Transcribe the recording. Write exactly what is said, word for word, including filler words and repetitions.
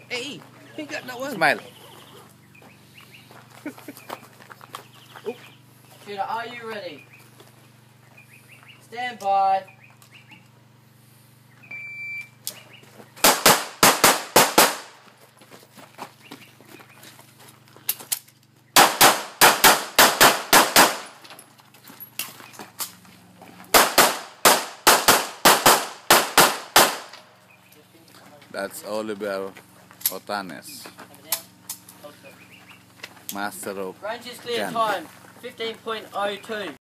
Hey, he got no one. Smile. Shooter, are you ready? Stand by. That's Oliver Otanes, master of Range is clear gun. time, fifteen point oh two.